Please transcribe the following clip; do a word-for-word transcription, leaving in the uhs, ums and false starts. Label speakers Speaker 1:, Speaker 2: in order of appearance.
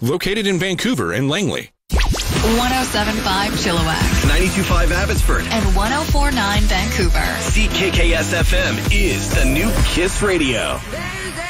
Speaker 1: located in Vancouver and Langley.
Speaker 2: one oh seven point five Chilliwack.
Speaker 3: ninety-two point five Abbotsford.
Speaker 2: And one oh four point nine Vancouver.
Speaker 3: C K K S F M is the new Kiss Radio.